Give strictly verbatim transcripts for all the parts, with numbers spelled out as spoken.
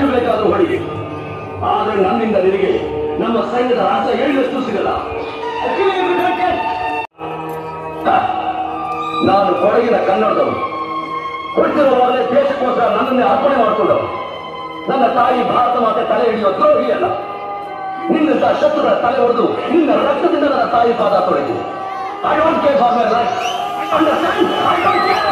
ಬೇಕಾದ್ರೂ ಹೊಡಿಗೆ. ಆದ್ರೆ ನನ್ನಿಂದ ನಿನಗೆ ನಮ್ಮ ಸೈನ್ಯದ ರಾಜ್ಯ ಎಳ್ಳಷ್ಟು ಸಿಗಲ್ಲ. ನಾನು ಕೊಡಗಿನ ಕನ್ನಡದವನು. ಹುಟ್ಟಿರುವಾಗಲೇ ದೇಶಕ್ಕೋಸ್ಕರ ನನ್ನನ್ನೇ ಅರ್ಪಣೆ ಮಾಡಿಕೊಂಡವನು. ನನ್ನ ತಾಯಿ ಭಾರತ ಮಾತೆ ತಲೆ ಹಿಡಿಯುವ ದ್ರೋಹಿ ಅಲ್ಲ. ನಿನ್ನಂತ ಶತ್ರುಗಳ ತಲೆ ಹೊಡೆದು ನಿನ್ನ ರಕ್ತದಿಂದ ನನ್ನ ತಾಯಿ ಪಾದ ತೊಳೆದು. I don't care for my life. Understand? I don't care.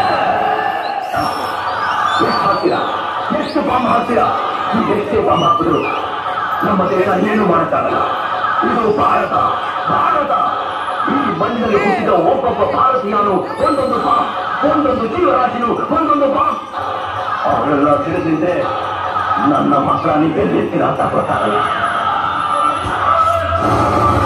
ಎಷ್ಟು ಹಾಕ್ತೀರಾ? ಎಷ್ಟು ಬಾಂಬ್ ಹಾಕ್ತೀರಾ? ನೀವು ಎಷ್ಟೇ ಬಾಂಬ್ ಹಾಕಿದ್ರು ನಮ್ಮ ದೇಶ ಏನು ಮಾಡುತ್ತಾಗಲ್ಲ. ಇದು ಭಾರತ. ಭಾರತ ಈ ಮಣ್ಣಿನಲ್ಲಿ ಹುಟ್ಟಿದ ಒಬ್ಬೊಬ್ಬ ಭಾರತೀಯನು ಒಂದೊಂದು ಬಾಂಬ್, ಒಂದೊಂದು ಜೀವರಾಶಿಯು ಒಂದೊಂದು ಬಾಂಬ್. ಅವರೆಲ್ಲ ತಿಳಿದಿದ್ದೆ ನನ್ನ ಮಕ್ಕಳ ನೀವೆಲ್ಲಿರ್ತೀರ ಅಂತ ಗೊತ್ತಾಗಲ್ಲ.